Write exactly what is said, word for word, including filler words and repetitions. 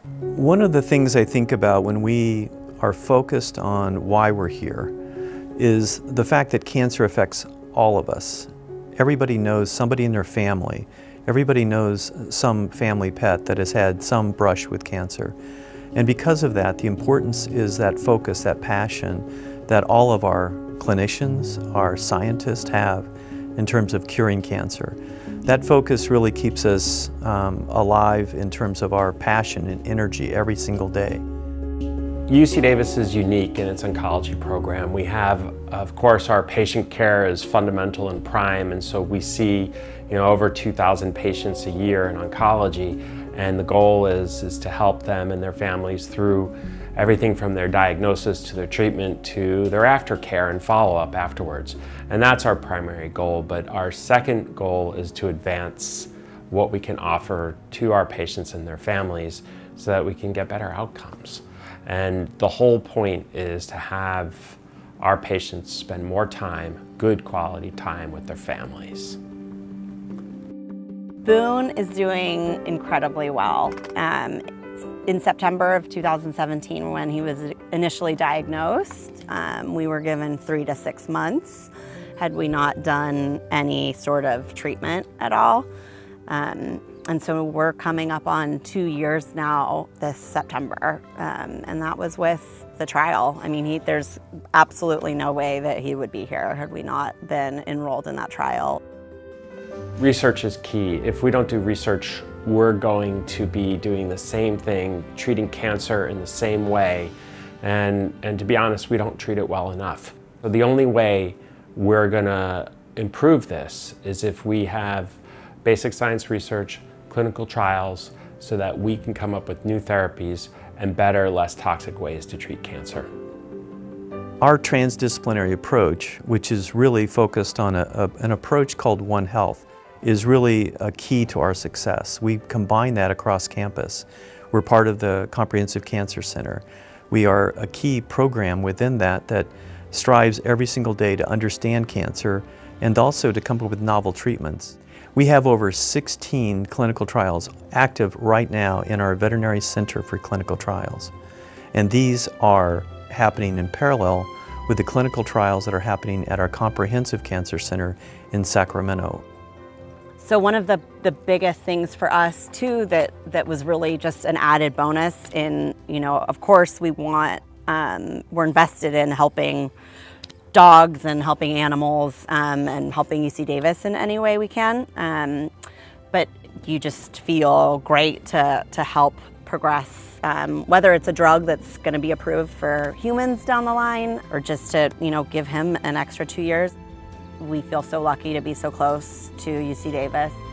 One of the things I think about when we are focused on why we're here is the fact that cancer affects all of us. Everybody knows somebody in their family. Everybody knows some family pet that has had some brush with cancer. And because of that, the importance is that focus, that passion that all of our clinicians, our scientists have in terms of curing cancer. That focus really keeps us um, alive in terms of our passion and energy every single day. U C Davis is unique in its oncology program. We have, of course, our patient care is fundamental and prime, and so we see, you know, over two thousand patients a year in oncology, and the goal is, is to help them and their families through everything from their diagnosis to their treatment to their aftercare and follow-up afterwards. And that's our primary goal, but our second goal is to advance what we can offer to our patients and their families so that we can get better outcomes. And the whole point is to have our patients spend more time, good quality time, with their families. Boone is doing incredibly well. Um, in September of two thousand seventeen, when he was initially diagnosed, um, we were given three to six months had we not done any sort of treatment at all. Um, and so we're coming up on two years now this September, um, and that was with the trial. I mean, he, there's absolutely no way that he would be here had we not been enrolled in that trial. Research is key. If we don't do research, we're going to be doing the same thing, treating cancer in the same way, and, and to be honest, we don't treat it well enough. So the only way we're going to improve this is if we have basic science research, clinical trials, so that we can come up with new therapies and better, less toxic ways to treat cancer. Our transdisciplinary approach, which is really focused on a, a, an approach called One Health, is really a key to our success. We combine that across campus. We're part of the Comprehensive Cancer Center. We are a key program within that that strives every single day to understand cancer and also to come up with novel treatments. We have over sixteen clinical trials active right now in our Veterinary Center for Clinical Trials. And these are happening in parallel with the clinical trials that are happening at our Comprehensive Cancer Center in Sacramento. So one of the, the biggest things for us too that, that was really just an added bonus in, you know, of course we want, um, we're invested in helping dogs and helping animals um, and helping U C Davis in any way we can. Um, but you just feel great to, to help progress, um, whether it's a drug that's going to be approved for humans down the line or just to, you know, give him an extra two years. We feel so lucky to be so close to U C Davis.